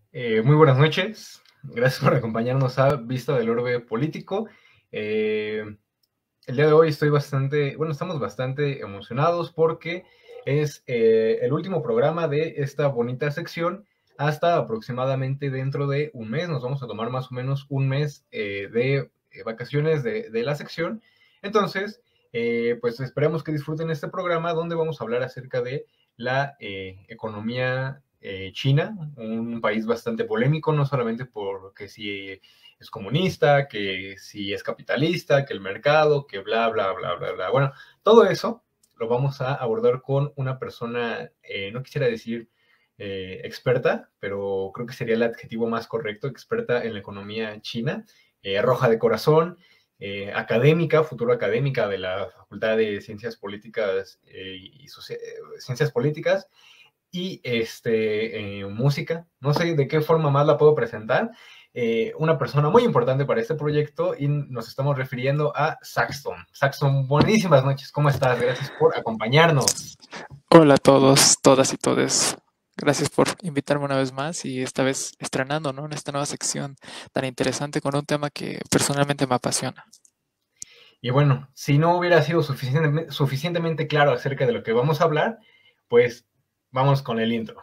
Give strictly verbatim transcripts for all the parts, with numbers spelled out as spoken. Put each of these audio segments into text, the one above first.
Eh, muy buenas noches, gracias por acompañarnos a Vista del Orbe Político. Eh, el día de hoy estoy bastante, bueno, estamos bastante emocionados porque es eh, el último programa de esta bonita sección hasta aproximadamente dentro de un mes. Nos vamos a tomar más o menos un mes eh, de eh, vacaciones de, de la sección. Entonces, eh, pues esperamos que disfruten este programa donde vamos a hablar acerca de la eh, economía eh, China, un país bastante polémico, no solamente porque si es comunista, que si es capitalista, que el mercado, que bla, bla, bla, bla, bla. Bueno, todo eso lo vamos a abordar con una persona, eh, no quisiera decir eh, experta, pero creo que sería el adjetivo más correcto, experta en la economía china, eh, roja de corazón, eh, académica, futuro académica de la Facultad de Ciencias Políticas eh, y Ciencias Políticas, y este, eh, música. No sé de qué forma más la puedo presentar. Eh, una persona muy importante para este proyecto y nos estamos refiriendo a Saxton. Saxton, buenísimas noches. ¿Cómo estás? Gracias por acompañarnos. Hola a todos, todas y todes. Gracias por invitarme una vez más y esta vez estrenando, ¿no? En esta nueva sección tan interesante con un tema que personalmente me apasiona. Y bueno, si no hubiera sido suficientemente, suficientemente claro acerca de lo que vamos a hablar, pues vamos con el intro.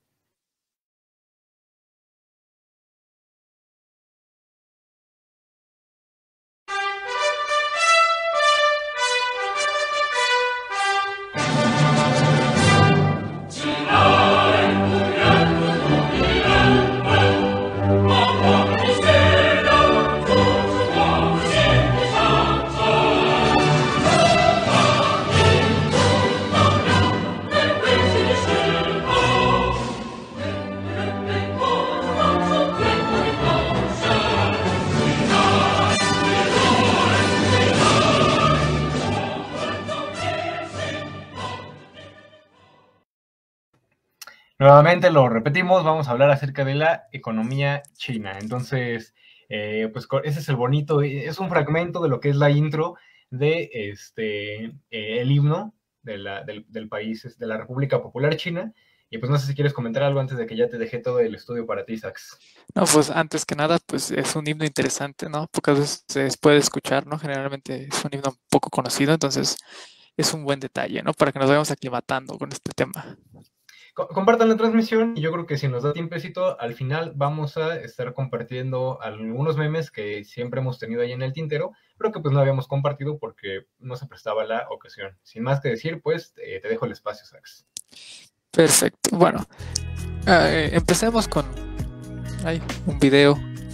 Nuevamente lo repetimos, vamos a hablar acerca de la economía china. Entonces, eh, pues ese es el bonito, es un fragmento de lo que es la intro de este, eh, el himno de la, del, del país, de la República Popular China. Y pues no sé si quieres comentar algo antes de que ya te dejé todo el estudio para ti, Sax. No, pues antes que nada, pues es un himno interesante, ¿no? Pocas veces se puede escuchar, ¿no? Generalmente es un himno poco conocido, entonces es un buen detalle, ¿no? Para que nos vayamos aclimatando con este tema. Compartan la transmisión y yo creo que si nos da tiempecito, al final vamos a estar compartiendo algunos memes que siempre hemos tenido ahí en el tintero, pero que pues no habíamos compartido porque no se prestaba la ocasión. Sin más que decir, pues eh, te dejo el espacio, Sax. Perfecto. Bueno, eh, empecemos con ay, un video.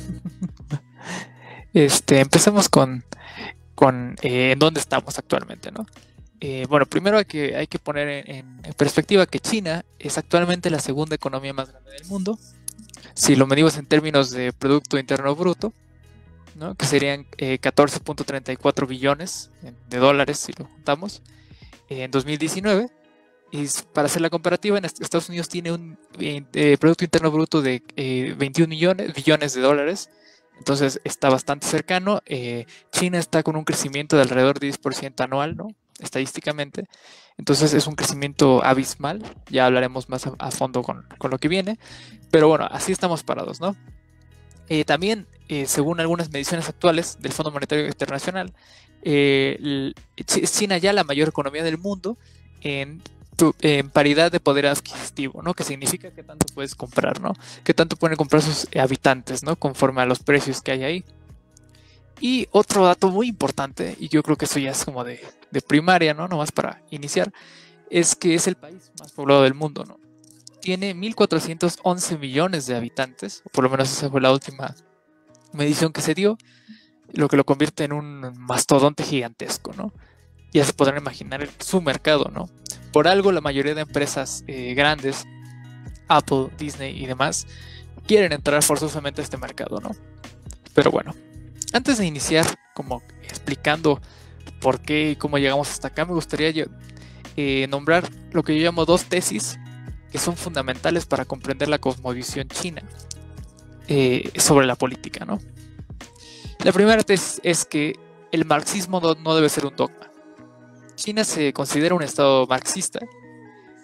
este, empecemos con, con eh, en dónde estamos actualmente, ¿no? Eh, bueno, primero hay que, hay que poner en, en, perspectiva que China es actualmente la segunda economía más grande del mundo. Si lo medimos en términos de Producto Interno Bruto, ¿no? Que serían eh, catorce punto treinta y cuatro billones de dólares si lo juntamos eh, en dos mil diecinueve. Y para hacer la comparativa, en Estados Unidos tiene un eh, Producto Interno Bruto de eh, veintiún millones, billones de dólares. Entonces está bastante cercano. Eh, China está con un crecimiento de alrededor de diez por ciento anual, ¿no? Estadísticamente. Entonces es un crecimiento abismal. Ya hablaremos más a, a fondo con, con, lo que viene. Pero bueno, así estamos parados, ¿no? Eh, también, eh, según algunas mediciones actuales del Fondo Monetario Internacional, eh, China ya la mayor economía del mundo en, en paridad de poder adquisitivo, ¿no? Que significa que tanto puedes comprar, ¿no? Que tanto pueden comprar sus habitantes, ¿no? Conforme a los precios que hay ahí. Y otro dato muy importante, y yo creo que eso ya es como de, de primaria, ¿no? Nomás para iniciar, es que es el país más poblado del mundo, ¿no? Tiene mil cuatrocientos once millones de habitantes, o por lo menos esa fue la última medición que se dio, lo que lo convierte en un mastodonte gigantesco, ¿no? Ya se podrán imaginar el, su mercado, ¿no? Por algo la mayoría de empresas eh, grandes, Apple, Disney y demás, quieren entrar forzosamente a este mercado, ¿no? Pero bueno, antes de iniciar como explicando por qué y cómo llegamos hasta acá, me gustaría yo, eh, nombrar lo que yo llamo dos tesis que son fundamentales para comprender la cosmovisión china eh, sobre la política, ¿no? La primera tesis es que el marxismo no, no debe ser un dogma. China se considera un estado marxista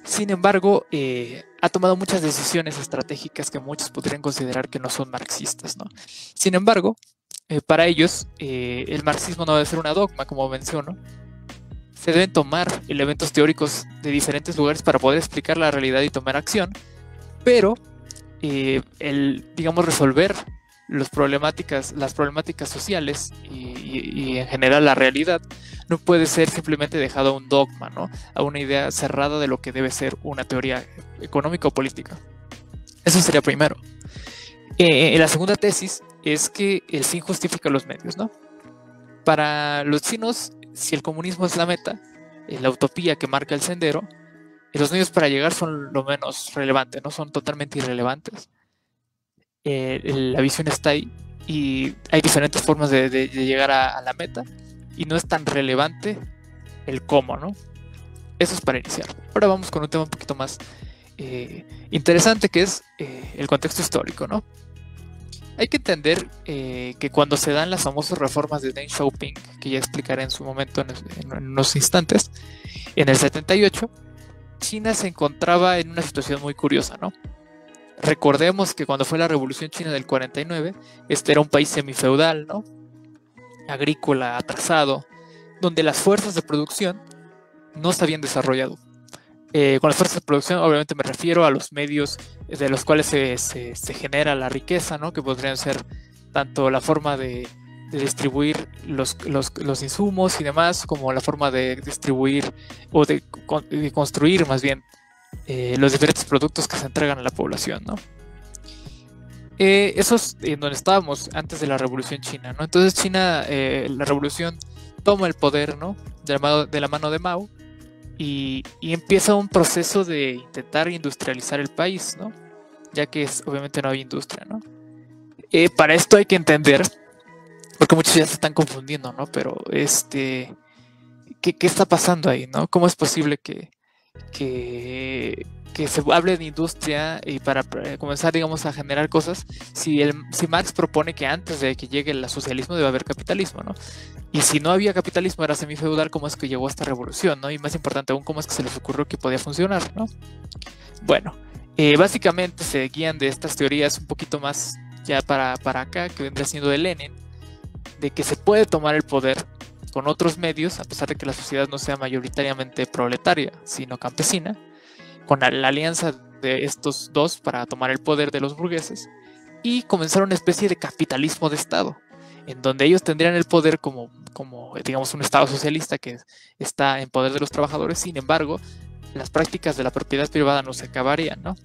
Sin embargo, eh, ha tomado muchas decisiones estratégicas que muchos podrían considerar que no son marxistas, ¿no? Sin embargo, eh, para ellos, eh, el marxismo no debe ser una dogma, como menciono. Se deben tomar elementos teóricos de diferentes lugares para poder explicar la realidad y tomar acción, pero eh, el, digamos, resolver los problemáticas, las problemáticas sociales y, y, y en general la realidad no puede ser simplemente dejado a un dogma, ¿no? A una idea cerrada de lo que debe ser una teoría económica o política. Eso sería primero. Eh, la segunda tesis es que el fin justifica los medios, ¿no? Para los chinos, si el comunismo es la meta, la utopía que marca el sendero, los medios para llegar son lo menos relevante, ¿no? Son totalmente irrelevantes. Eh, la visión está ahí y hay diferentes formas de, de, de llegar a, a la meta y no es tan relevante el cómo, ¿no? Eso es para iniciar. Ahora vamos con un tema un poquito más eh, interesante, que es eh, el contexto histórico, ¿no? Hay que entender eh, que cuando se dan las famosas reformas de Deng Xiaoping, que ya explicaré en su momento en, en, en unos instantes, en el setenta y ocho, China se encontraba en una situación muy curiosa, ¿no? Recordemos que cuando fue la Revolución China del cuarenta y nueve, este era un país semifeudal, ¿no? Agrícola, atrasado, donde las fuerzas de producción no se habían desarrollado. Eh, con las fuerzas de producción obviamente me refiero a los medios de los cuales se, se, se genera la riqueza, ¿no? Que podrían ser tanto la forma de, de distribuir los, los, los insumos y demás, como la forma de distribuir o de, de construir más bien eh, los diferentes productos que se entregan a la población, ¿no? Eh, eso es en donde estábamos antes de la Revolución China, ¿no? Entonces China, eh, la revolución toma el poder, ¿no? De la mano de, la mano de Mao. Y, y empieza un proceso de intentar industrializar el país, ¿no? Ya que es, obviamente no había industria, ¿no? Eh, para esto hay que entender, porque muchos ya se están confundiendo, ¿no? Pero, este, ¿qué, qué está pasando ahí, ¿no? ¿Cómo es posible que, que, que se hable de industria y para comenzar, digamos, a generar cosas, si, el, si Marx propone que antes de que llegue el socialismo debe haber capitalismo, ¿no? Y si no había capitalismo, era semifeudal, ¿cómo es que llegó a esta revolución, ¿no? Y más importante aún, ¿cómo es que se les ocurrió que podía funcionar, ¿no? Bueno, eh, básicamente se guían de estas teorías un poquito más ya para, para acá, que vendría siendo de Lenin, de que se puede tomar el poder con otros medios, a pesar de que la sociedad no sea mayoritariamente proletaria, sino campesina, con la, la alianza de estos dos para tomar el poder de los burgueses y comenzar una especie de capitalismo de Estado, en donde ellos tendrían el poder como, como, digamos, un Estado socialista que está en poder de los trabajadores. Sin embargo, las prácticas de la propiedad privada no se acabarían, ¿no?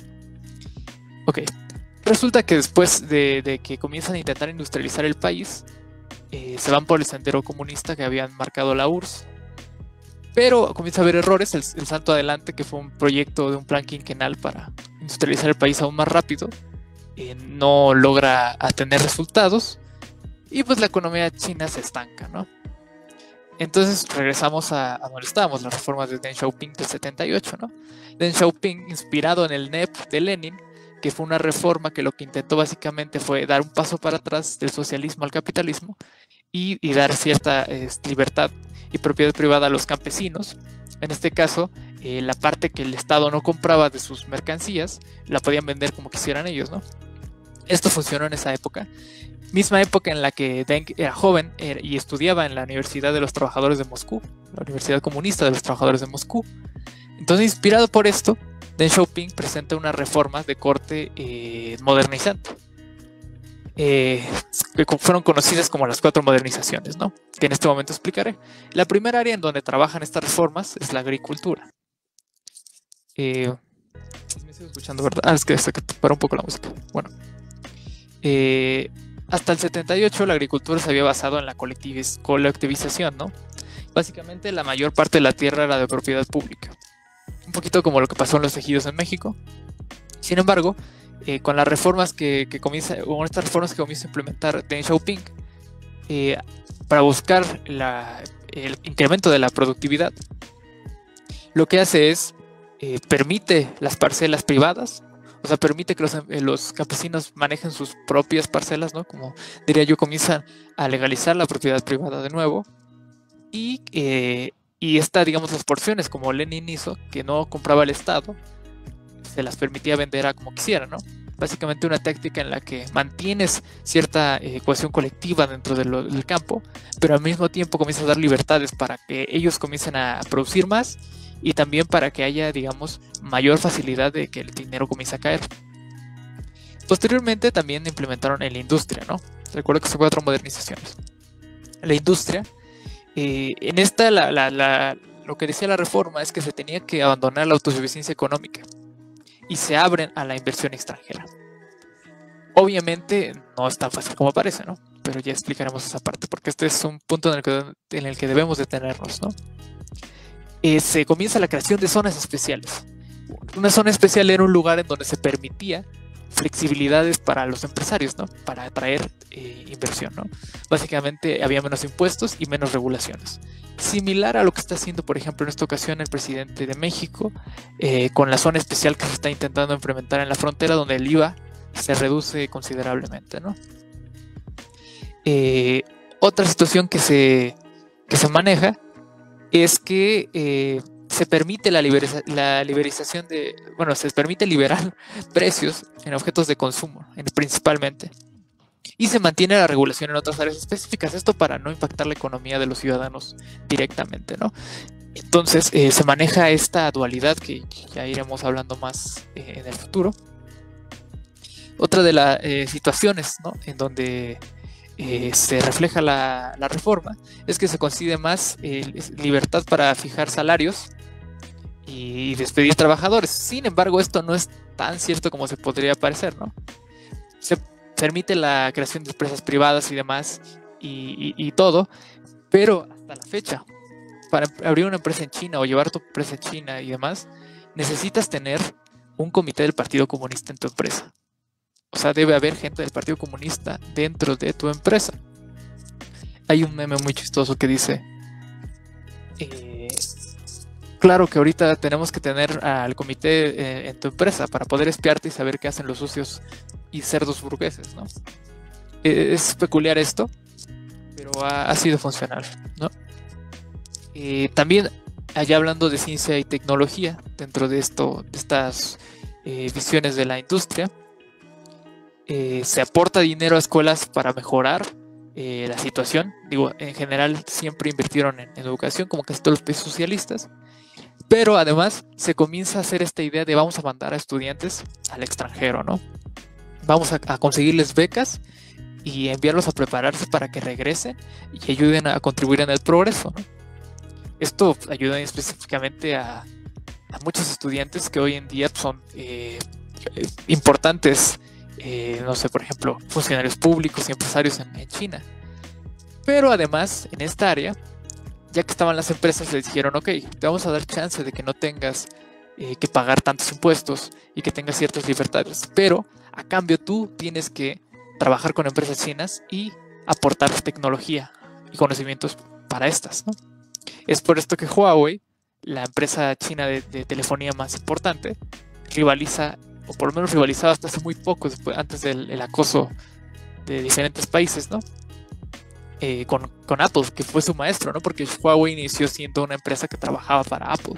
Ok, resulta que después de, de que comienzan a intentar industrializar el país, eh, se van por el sendero comunista que habían marcado la U R S S, pero comienza a haber errores. El, el salto adelante, que fue un proyecto de un plan quinquenal para industrializar el país aún más rápido, eh, no logra tener resultados. Y pues la economía china se estanca, ¿no? Entonces regresamos a, a donde estábamos, las reformas de Deng Xiaoping del setenta y ocho, ¿no? Deng Xiaoping, inspirado en el N E P de Lenin, que fue una reforma que lo que intentó básicamente fue dar un paso para atrás del socialismo al capitalismo y, y dar cierta eh, libertad y propiedad privada a los campesinos. En este caso, eh, la parte que el Estado no compraba de sus mercancías, la podían vender como quisieran ellos, ¿no? Esto funcionó en esa época. Misma época en la que Deng era joven era, y estudiaba en la Universidad de los Trabajadores de Moscú, la Universidad Comunista de los Trabajadores de Moscú. Entonces, inspirado por esto, Deng Xiaoping presenta unas reformas de corte eh, modernizante, eh, que fueron conocidas como las cuatro modernizaciones, ¿no? Que en este momento explicaré. La primera área en donde trabajan estas reformas es la agricultura. Eh, me sigo escuchando, ¿verdad? Ah, es que se paró un poco la música. Bueno. Eh, Hasta el setenta y ocho la agricultura se había basado en la colectiviz- colectivización, ¿no? Básicamente la mayor parte de la tierra era de propiedad pública. Un poquito como lo que pasó en los ejidos en México. Sin embargo, eh, con las reformas que, que comienza, con estas reformas que comienza a implementar Deng Xiaoping, eh, para buscar la, el incremento de la productividad, lo que hace es eh, permite las parcelas privadas. O sea, permite que los, eh, los campesinos manejen sus propias parcelas, ¿no? Como diría yo, comienzan a legalizar la propiedad privada de nuevo. Y eh, Y esta, digamos, las porciones, como Lenin hizo, que no compraba el Estado, se las permitía vender a como quisiera, ¿no? Básicamente una táctica en la que mantienes cierta eh, cohesión colectiva dentro de lo, del campo, pero al mismo tiempo comienzas a dar libertades para que ellos comiencen a producir más y también para que haya, digamos, mayor facilidad de que el dinero comience a caer. Posteriormente también implementaron en la industria, ¿no? Recuerdo que son cuatro modernizaciones. La industria, eh, en esta la, la, la, lo que decía la reforma es que se tenía que abandonar la autosuficiencia económica y se abren a la inversión extranjera. Obviamente no es tan fácil como parece, ¿no? Pero ya explicaremos esa parte, porque este es un punto en el que, en el que debemos detenernos, ¿no? Eh, se comienza la creación de zonas especiales. Una zona especial era un lugar en donde se permitía flexibilidades para los empresarios, ¿no? Para atraer eh, inversión, ¿no? Básicamente había menos impuestos y menos regulaciones. Similar a lo que está haciendo, por ejemplo, en esta ocasión el presidente de México, eh, con la zona especial que se está intentando implementar en la frontera, donde el I V A se reduce considerablemente, ¿no? Eh, otra situación que se, que se maneja es que eh, se permite la, liberiza la liberización de, bueno, se permite liberar precios en objetos de consumo, en, principalmente, y se mantiene la regulación en otras áreas específicas, esto para no impactar la economía de los ciudadanos directamente, ¿no? Entonces eh, se maneja esta dualidad que ya iremos hablando más eh, en el futuro. Otra de las eh, situaciones, ¿no?, en donde Eh, se refleja la, la reforma es que se concede más eh, libertad para fijar salarios y despedir trabajadores. Sin embargo, esto no es tan cierto como se podría parecer, ¿no? Se permite la creación de empresas privadas y demás y, y, y todo, pero hasta la fecha, para abrir una empresa en China o llevar tu empresa en China y demás, necesitas tener un comité del Partido Comunista en tu empresa. O sea, debe haber gente del Partido Comunista dentro de tu empresa. Hay un meme muy chistoso que dice, eh, claro que ahorita tenemos que tener al comité eh, en tu empresa para poder espiarte y saber qué hacen los sucios y cerdos burgueses, ¿no? Eh, es peculiar esto, pero ha, ha sido funcional, ¿no? Eh, también, allá hablando de ciencia y tecnología, dentro de, esto, de estas eh, visiones de la industria, Eh, se aporta dinero a escuelas para mejorar eh, la situación. Digo, en general siempre invirtieron en, en educación, como casi todos los países socialistas, pero además se comienza a hacer esta idea de vamos a mandar a estudiantes al extranjero, ¿no? Vamos a, a conseguirles becas y enviarlos a prepararse para que regresen y ayuden a contribuir en el progreso, ¿no? Esto ayuda específicamente a, a muchos estudiantes que hoy en día son eh, importantes. Eh, no sé, por ejemplo, funcionarios públicos y empresarios en, en China. Pero además, en esta área, ya que estaban las empresas, les dijeron, ok, te vamos a dar chance de que no tengas eh, que pagar tantos impuestos y que tengas ciertas libertades, pero a cambio tú tienes que trabajar con empresas chinas y aportar tecnología y conocimientos para estas, ¿no? Es por esto que Huawei, la empresa china de, de telefonía más importante, rivaliza, o por lo menos rivalizaba hasta hace muy poco, después, antes del el acoso de diferentes países, ¿no? Eh, con, con Apple, que fue su maestro, ¿no? Porque Huawei inició siendo una empresa que trabajaba para Apple.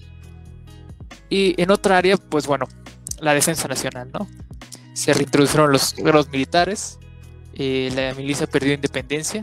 Y en otra área, pues bueno, la defensa nacional, ¿no? Se reintrodujeron los los militares, eh, la milicia perdió independencia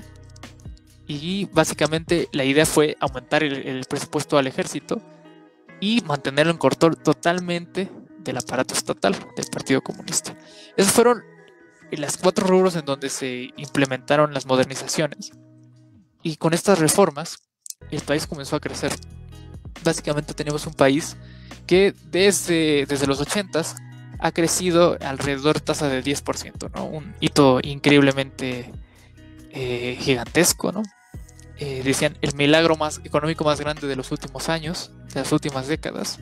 y básicamente la idea fue aumentar el, el presupuesto al ejército y mantenerlo en control totalmente del aparato estatal del Partido Comunista. Esos fueron las cuatro rubros en donde se implementaron las modernizaciones, y con estas reformas el país comenzó a crecer. Básicamente tenemos un país que desde, desde los ochentas ha crecido alrededor de tasa de diez por ciento, ¿no? Un hito increíblemente eh, gigantesco, ¿no? Eh, decían el milagro más económico más grande de los últimos años, de las últimas décadas.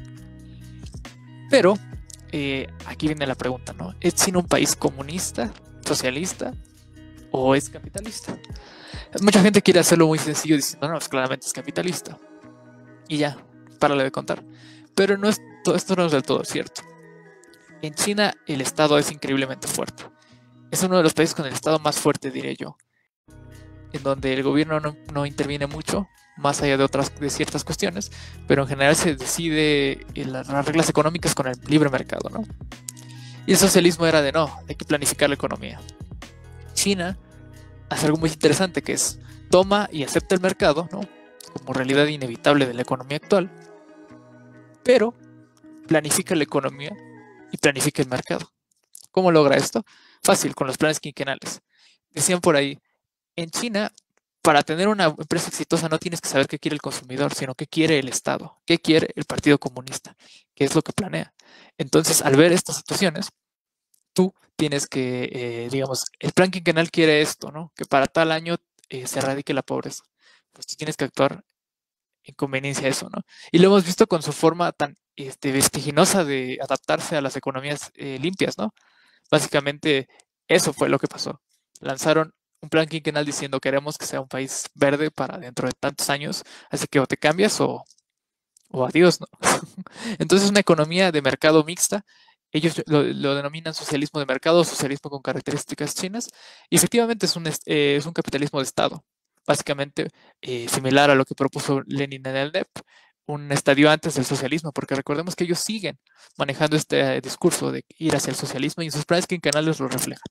Pero eh, aquí viene la pregunta, ¿no? ¿Es China un país comunista, socialista o es capitalista? Mucha gente quiere hacerlo muy sencillo diciendo, no, pues claramente es capitalista. Y ya, párale de contar. Pero no es, esto no es del todo cierto. En China el Estado es increíblemente fuerte. Es uno de los países con el Estado más fuerte, diré yo, en donde el gobierno no, no interviene mucho más allá de otras, de ciertas cuestiones, pero en general se decide las reglas económicas con el libre mercado, ¿no? Y el socialismo era de no, hay que planificar la economía. China hace algo muy interesante, que es toma y acepta el mercado, ¿no?, como realidad inevitable de la economía actual, pero planifica la economía y planifica el mercado. ¿Cómo logra esto? Fácil, con los planes quinquenales. Decían por ahí, en China, para tener una empresa exitosa no tienes que saber qué quiere el consumidor, sino qué quiere el Estado, qué quiere el Partido Comunista, qué es lo que planea. Entonces, al ver estas situaciones, tú tienes que, eh, digamos, el plan quinquenal quiere esto, ¿no?, que para tal año eh, se erradique la pobreza. Pues tú tienes que actuar en conveniencia a eso, ¿no? Y lo hemos visto con su forma tan este, vertiginosa de adaptarse a las economías eh, limpias, ¿no? Básicamente, eso fue lo que pasó. Lanzaron un plan quinquenal diciendo queremos que sea un país verde para dentro de tantos años, así que o te cambias o, o adiós, ¿no? Entonces, una economía de mercado mixta, ellos lo, lo denominan socialismo de mercado, socialismo con características chinas, y efectivamente es un, eh, es un capitalismo de Estado, básicamente eh, similar a lo que propuso Lenin en el N E P, un estadio antes del socialismo, porque recordemos que ellos siguen manejando este discurso de ir hacia el socialismo y en sus planes quinquenales lo reflejan.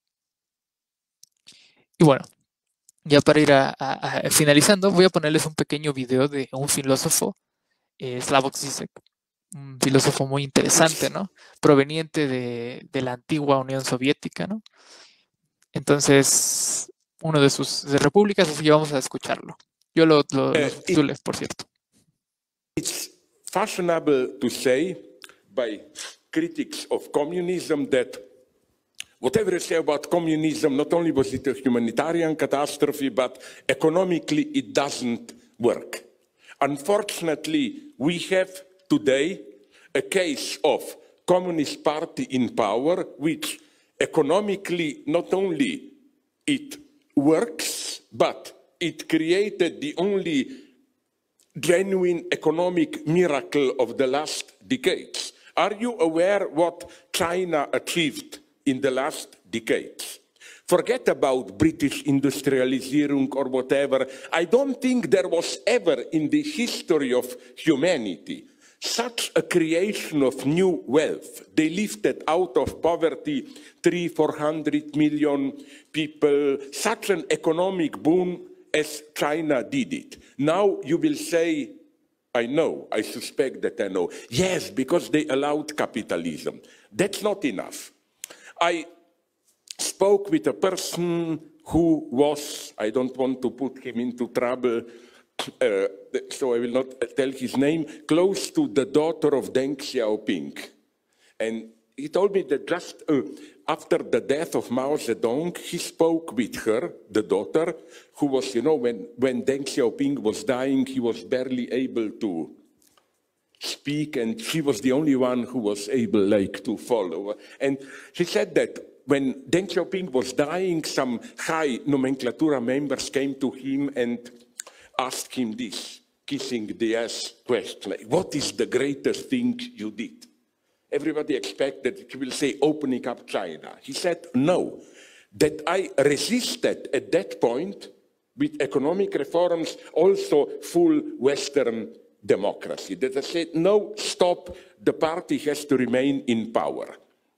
Y bueno, ya para ir a, a, a finalizando, voy a ponerles un pequeño video de un filósofo, eh, Slavoj Zizek, un filósofo muy interesante, ¿no?, proveniente de, de la antigua Unión Soviética, ¿no? Entonces, uno de sus de repúblicas, así que vamos a escucharlo. Yo lo, lo, lo subtitulé, por cierto. It's fashionable to say by critics of communism that whatever you say about communism, not only was it a humanitarian catastrophe, but economically it doesn't work. Unfortunately, we have today a case of Communist Party in power, which economically not only it works, but it created the only genuine economic miracle of the last decades. Are you aware what China achieved in the last decades? Forget about British industrialization or whatever. I don't think there was ever in the history of humanity such a creation of new wealth. They lifted out of poverty three, four hundred million people, such an economic boom as China did it. Now you will say, I know, I suspect that I know. Yes, because they allowed capitalism. That's not enough. I spoke with a person who was, I don't want to put him into trouble, uh, so I will not tell his name, close to the daughter of Deng Xiaoping. And he told me that just uh, after the death of Mao Zedong, he spoke with her, the daughter, who was, you know, when, when Deng Xiaoping was dying, he was barely able to speak, and she was the only one who was able, like, to follow. And she said that when Deng Xiaoping was dying, some high nomenclatura members came to him and asked him this, kissing the ass question, like, what is the greatest thing you did? Everybody expected that he will say opening up China. He said, no, that I resisted at that point with economic reforms, also full Western democracy. That I said, no, stop, the party has to remain in power.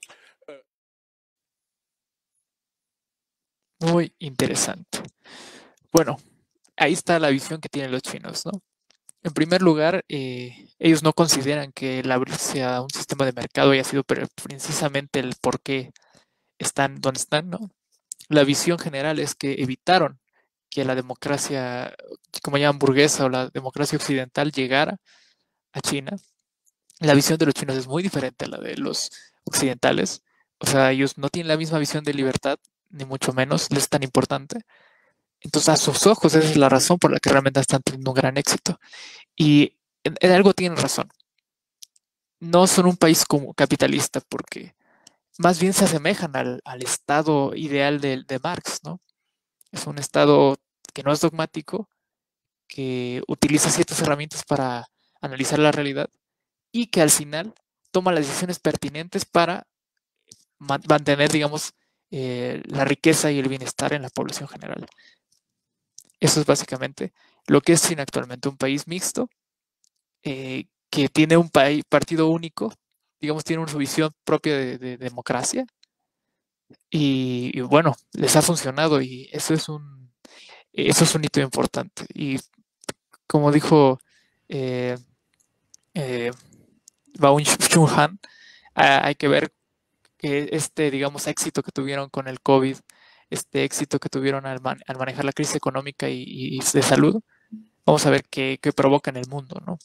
Muy interesante. Bueno, ahí está la visión que tienen los chinos, ¿no? En primer lugar, eh, ellos no consideran que el abrirse a un sistema de mercado haya sido precisamente el por qué están donde están, ¿no? La visión general es que evitaron que la democracia, como llaman burguesa o la democracia occidental, llegara a China. La visión de los chinos es muy diferente a la de los occidentales. O sea, ellos no tienen la misma visión de libertad, ni mucho menos, les es tan importante. Entonces, a sus ojos, esa es la razón por la que realmente están teniendo un gran éxito. Y en, en algo tienen razón. No son un país como capitalista, porque más bien se asemejan al, al estado ideal de, de Marx, ¿no? Es un estado que no es dogmático, que utiliza ciertas herramientas para analizar la realidad y que al final toma las decisiones pertinentes para man mantener, digamos, eh, la riqueza y el bienestar en la población general. Eso es básicamente lo que es China actualmente, un país mixto, eh, que tiene un país, partido único, digamos, tiene su visión propia de, de democracia, y, y, bueno, les ha funcionado, y eso es un, eso es un hito importante. Y como dijo eh, eh, Bao Chung-han, hay que ver que este, digamos, éxito que tuvieron con el COVID, este éxito que tuvieron al, man, al manejar la crisis económica y, y, de salud, vamos a ver qué, qué provoca en el mundo, ¿no?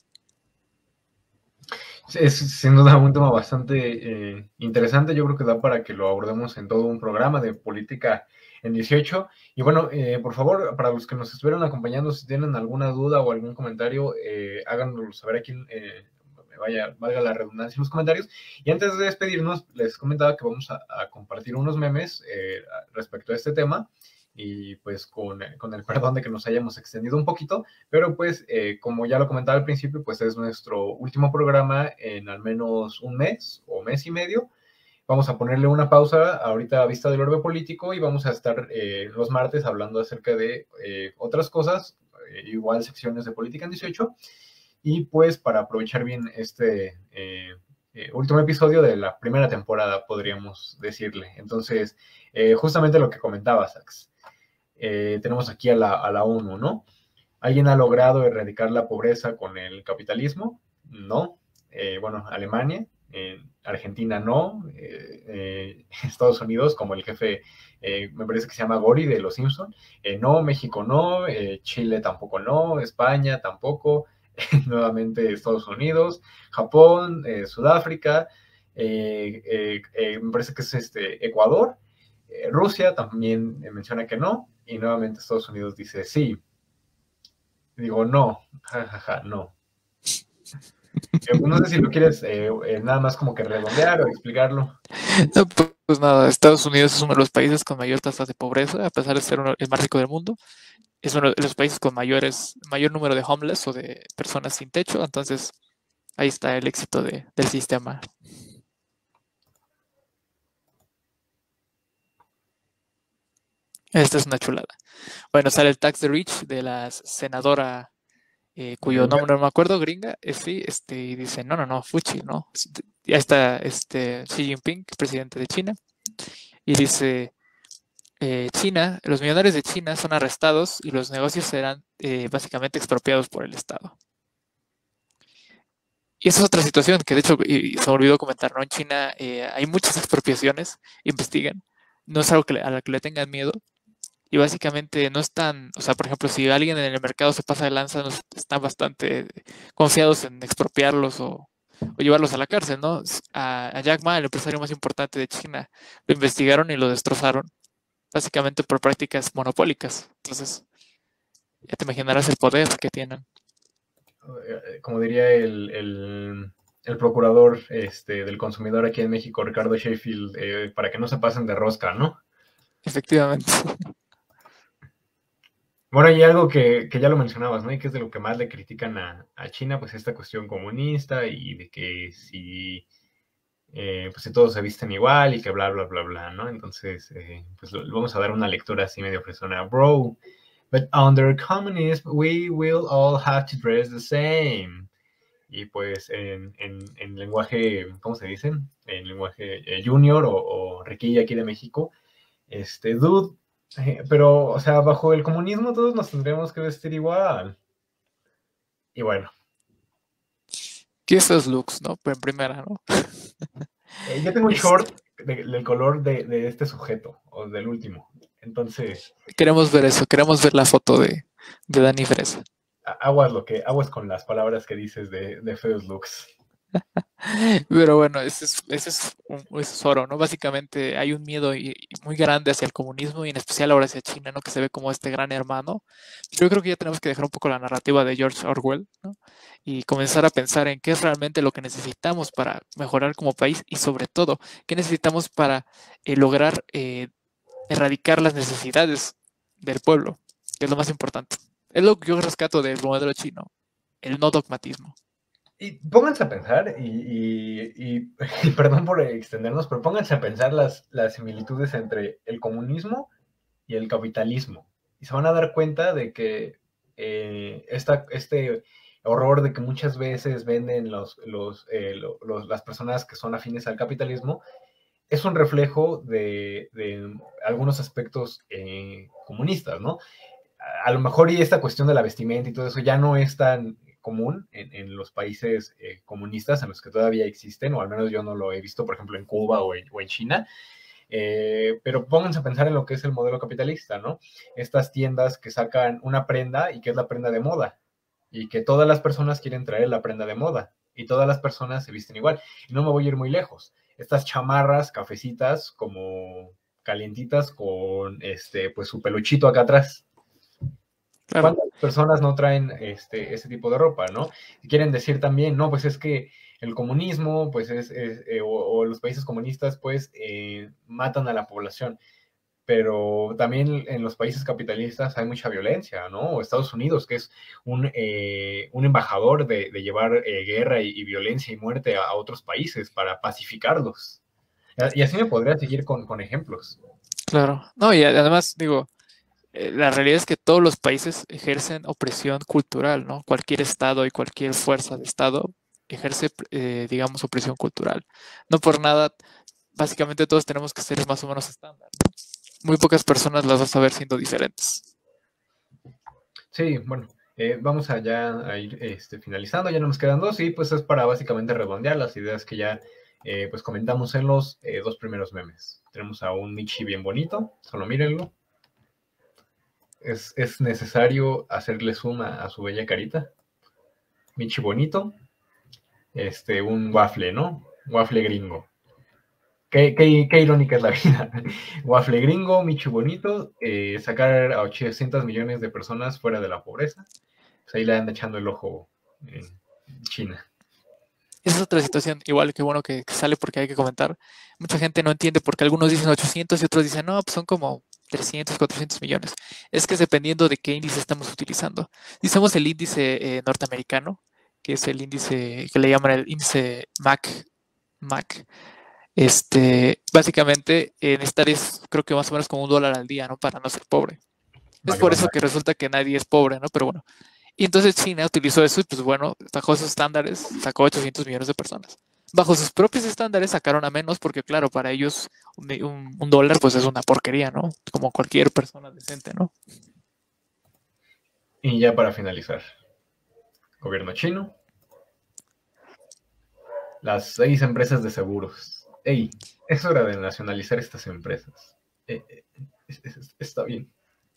Es sin duda un tema bastante eh, interesante. Yo creo que da para que lo abordemos en todo un programa de política en dieciocho. Y bueno, eh, por favor, para los que nos estuvieron acompañando, si tienen alguna duda o algún comentario, eh, háganoslo saber aquí, eh, vaya, valga la redundancia en los comentarios. Y antes de despedirnos, les comentaba que vamos a, a compartir unos memes eh, respecto a este tema. Y pues con, con el perdón de que nos hayamos extendido un poquito, pero pues eh, como ya lo comentaba al principio, pues es nuestro último programa en al menos un mes o mes y medio. Vamos a ponerle una pausa ahorita a vista del orbe político y vamos a estar eh, los martes hablando acerca de eh, otras cosas, eh, igual secciones de política en dieciocho, y pues para aprovechar bien este eh, eh, último episodio de la primera temporada, podríamos decirle. Entonces, eh, justamente lo que comentaba, Sax. Eh, tenemos aquí a la, a la ONU, ¿no? ¿Alguien ha logrado erradicar la pobreza con el capitalismo? No. Eh, bueno, Alemania, eh, Argentina no, eh, eh, Estados Unidos, como el jefe, eh, me parece que se llama Gori de Los Simpson, eh, no, México no, eh, Chile tampoco no, España tampoco, nuevamente Estados Unidos, Japón, eh, Sudáfrica, eh, eh, eh, me parece que es este, Ecuador, eh, Rusia también menciona que no, y nuevamente Estados Unidos dice sí. Digo, no, jajaja, ja, ja, no. Eh, no sé si lo quieres eh, eh, nada más como que redondear o explicarlo. No, pues, pues nada, Estados Unidos es uno de los países con mayor tasa de pobreza, a pesar de ser uno, el más rico del mundo. Es uno de los países con mayores, mayor número de homeless o de personas sin techo, entonces ahí está el éxito de, del sistema. Esta es una chulada. Bueno, sale el tax the rich de la senadora eh, cuyo nombre no me acuerdo, gringa, eh, sí, este, y dice, no, no, no, fuchi, no. Ya está este, Xi Jinping, presidente de China, y dice, eh, China, los millonarios de China son arrestados y los negocios serán eh, básicamente expropiados por el Estado. Y esa es otra situación que de hecho, y se me olvidó comentar, ¿no? En China eh, hay muchas expropiaciones, investigan, no es algo que, a la que le tengan miedo, y básicamente no están, o sea, por ejemplo, si alguien en el mercado se pasa de lanza, no están bastante confiados en expropiarlos o, o llevarlos a la cárcel, ¿no? A, a Jack Ma, el empresario más importante de China, lo investigaron y lo destrozaron, básicamente por prácticas monopólicas. Entonces, ya te imaginarás el poder que tienen. Como diría el, el, el procurador este, del consumidor aquí en México, Ricardo Sheffield, eh, para que no se pasen de rosca, ¿no? Efectivamente. Bueno, y algo que, que ya lo mencionabas, ¿no? Y que es de lo que más le critican a, a China, pues esta cuestión comunista y de que si, eh, pues si todos se visten igual y que bla, bla, bla, bla, ¿no? Entonces, eh, pues lo, vamos a dar una lectura así medio fresona. Bro, but under communism we will all have to dress the same. Y pues en, en, en lenguaje, ¿cómo se dice? En lenguaje eh, junior o, o requilla aquí de México, este, dude, eh, pero, o sea, bajo el comunismo todos nos tendríamos que vestir igual. Y bueno. ¿Qué esos looks, no? Pero en primera, ¿no? Eh, yo tengo un short de, del color de, de este sujeto, o del último. Entonces. Queremos ver eso, queremos ver la foto de, de Dani Fresa. Aguas lo que, aguas con las palabras que dices de, de feos looks. Pero bueno, ese es, ese es, un, ese es oro, ¿no? Básicamente hay un miedo y, y muy grande hacia el comunismo y en especial ahora hacia China, ¿no? Que se ve como este gran hermano. Yo creo que ya tenemos que dejar un poco la narrativa de George Orwell, ¿no? Y comenzar a pensar en qué es realmente lo que necesitamos para mejorar como país y sobre todo, qué necesitamos para eh, lograr eh, erradicar las necesidades del pueblo, que es lo más importante. Es lo que yo rescato del modelo chino, el no dogmatismo. Y pónganse a pensar, y, y, y, y perdón por extendernos, pero pónganse a pensar las, las similitudes entre el comunismo y el capitalismo. Y se van a dar cuenta de que eh, esta, este horror de que muchas veces venden los, los, eh, los, las personas que son afines al capitalismo, es un reflejo de, de algunos aspectos eh, comunistas, ¿no? A, a lo mejor y esta cuestión de la vestimenta y todo eso ya no es tan común en, en los países eh, comunistas en los que todavía existen, o al menos yo no lo he visto, por ejemplo, en Cuba o en, o en China. Eh, pero pónganse a pensar en lo que es el modelo capitalista, ¿no? Estas tiendas que sacan una prenda y que es la prenda de moda, y que todas las personas quieren traer la prenda de moda, y todas las personas se visten igual. Y no me voy a ir muy lejos. Estas chamarras, cafecitas, como calientitas, con este, pues su peluchito acá atrás. Claro. ¿Cuántas personas no traen este, ese tipo de ropa, no? Y quieren decir también, no, pues es que el comunismo, pues es, es eh, o, o los países comunistas, pues eh, matan a la población. Pero también en los países capitalistas hay mucha violencia, ¿no? O Estados Unidos, que es un, eh, un embajador de, de llevar eh, guerra y, y violencia y muerte a, a otros países para pacificarlos. Y así me podría seguir con, con ejemplos. Claro. No, y además, digo, eh, la realidad es que todos los países ejercen opresión cultural, ¿no? Cualquier estado y cualquier fuerza de estado ejerce, eh, digamos, opresión cultural. No por nada, básicamente todos tenemos que ser más o menos estándar, ¿no? Muy pocas personas las vas a ver siendo diferentes. Sí, bueno, eh, vamos allá a ir este, finalizando, ya no nos quedan dos, y pues es para básicamente redondear las ideas que ya eh, pues comentamos en los eh, dos primeros memes. Tenemos a un Michi bien bonito, solo mírenlo. Es, es necesario hacerle zoom a, a su bella carita. Michi bonito. Este, un waffle, ¿no? Waffle gringo. Qué, qué, qué irónica es la vida. Waffle gringo, Michi bonito, eh, sacar a ochocientos millones de personas fuera de la pobreza. Pues ahí le anda echando el ojo en China. Esa es otra situación, igual que bueno que, que sale porque hay que comentar. Mucha gente no entiende porque algunos dicen ochocientos y otros dicen, no, pues son como trescientos, cuatrocientos millones. Es que es dependiendo de qué índice estamos utilizando. Si usamos el índice eh, norteamericano, que es el índice que le llaman el índice M A C, M A C, este, básicamente eh, necesitarías creo que más o menos como un dólar al día, ¿no? Para no ser pobre. Es por eso que resulta que nadie es pobre, ¿no? Pero bueno. Y entonces China utilizó eso y pues bueno, bajo esos estándares sacó ochocientos millones de personas. Bajo sus propios estándares sacaron a menos porque claro, para ellos un, un, un dólar pues es una porquería, ¿no? Como cualquier persona decente, ¿no? Y ya para finalizar, gobierno chino, las seis empresas de seguros. Ey, es hora de nacionalizar estas empresas. Eh, eh, es, es, está bien.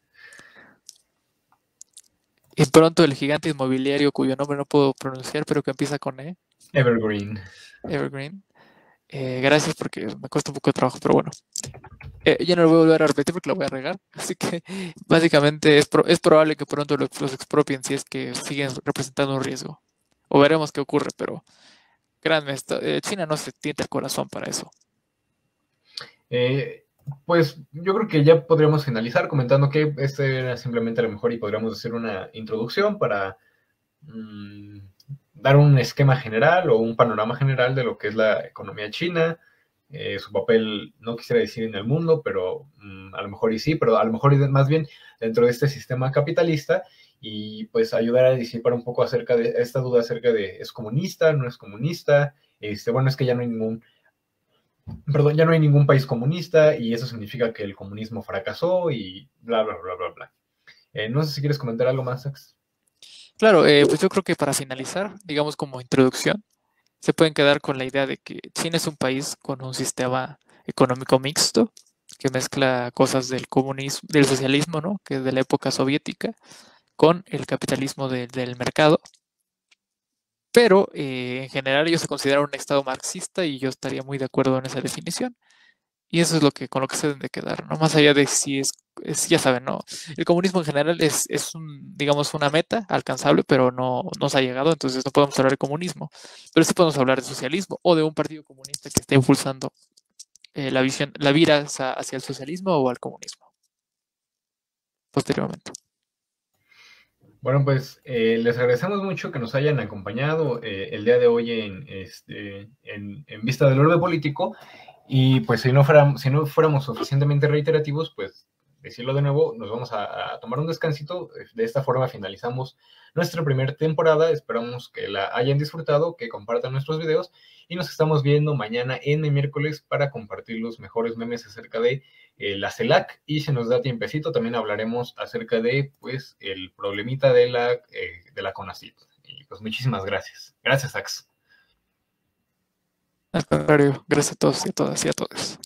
Y pronto el gigante inmobiliario cuyo nombre no puedo pronunciar, pero que empieza con E. Evergreen. Evergreen. Eh, gracias porque me cuesta un poco de trabajo, pero bueno. Eh, ya no lo voy a volver a repetir porque lo voy a regar. Así que básicamente es, pro es probable que pronto los, los expropien si es que siguen representando un riesgo. O veremos qué ocurre, pero créanme, esto, eh, China no se tienta el corazón para eso. Eh, pues yo creo que ya podríamos finalizar comentando que este era simplemente a lo mejor y podríamos hacer una introducción para mmm, dar un esquema general o un panorama general de lo que es la economía china, eh, su papel, no quisiera decir en el mundo, pero mmm, a lo mejor y sí, pero a lo mejor y más bien dentro de este sistema capitalista, y pues ayudar a disipar un poco acerca de esta duda acerca de ¿es comunista? ¿No es comunista? Este, bueno, es que ya no hay ningún Perdón, ya no hay ningún país comunista y eso significa que el comunismo fracasó y bla, bla, bla, bla, bla. Eh, no sé si quieres comentar algo más, Sax. Claro, eh, pues yo creo que para finalizar, digamos como introducción, se pueden quedar con la idea de que China es un país con un sistema económico mixto que mezcla cosas del comunismo, del socialismo, ¿no? Que es de la época soviética, con el capitalismo de, del mercado. Pero eh, en general ellos se consideran un estado marxista y yo estaría muy de acuerdo en esa definición. Y eso es lo que, con lo que se deben de quedar, ¿no? Más allá de si es, es ya saben, ¿no? El comunismo en general es, es un, digamos, una meta alcanzable, pero no nos ha llegado, entonces no podemos hablar de comunismo. Pero sí podemos hablar de socialismo o de un partido comunista que esté impulsando eh, la visión, la vira hacia, hacia el socialismo o al comunismo. Posteriormente. Bueno, pues eh, les agradecemos mucho que nos hayan acompañado eh, el día de hoy en, este, en, en Vista del Orbe Político. Y pues si no, fuéramos, si no fuéramos suficientemente reiterativos, pues decirlo de nuevo, nos vamos a, a tomar un descansito. De esta forma finalizamos nuestra primera temporada. Esperamos que la hayan disfrutado, que compartan nuestros videos y nos estamos viendo mañana en el miércoles para compartir los mejores memes acerca de eh, la CELAC, y si nos da tiempecito también hablaremos acerca de pues el problemita de la, eh, de la CONACYT. Y pues muchísimas gracias. Gracias, Ax. Al contrario, gracias a todos y a todas y a todos.